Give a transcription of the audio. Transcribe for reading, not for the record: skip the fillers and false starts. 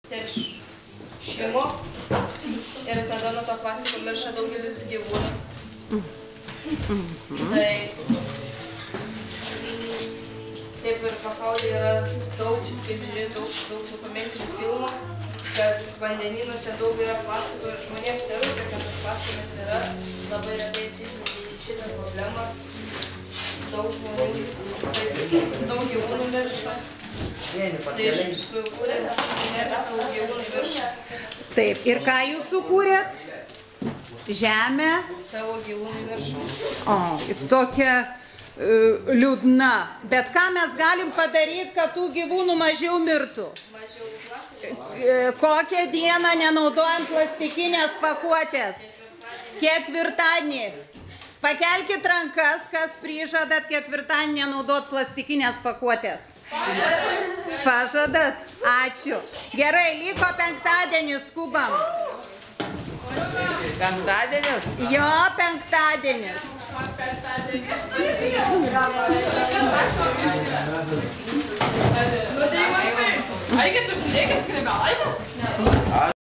teršimo ir tada nuo to plastiko miršta daugelis gyvūnų. Tai taip ir pasaulyje yra daug, kaip žiūrėjau, daug dokumentinių filmų, kad vandenynuose daug yra plastiko ir žmonėms nerūpi, kad tas plastikas yra, labai retai atsižvelgia į šitą problemą. Daug žmonių, daug gyvūnų miršta. Tai sukūrėm žemę, daug gyvūnų miršta. Taip, ir ką jūs sukūrėt? Žemę? Tavo gyvūnai miršta. O, tokia liūdna. Bet ką mes galim padaryti, kad tų gyvūnų mažiau mirtų? Mažiau plastiko. Kokią dieną nenaudojam plastikinės pakuotės? Ketvirtadienį. Pakelkit rankas, kas prižadat ketvirtadienį nenaudot plastikinės pakuotės. Pažadat? Ačiū. Gerai, liko penktadienis, skubam. Penktadienis? Jo, penktadienis.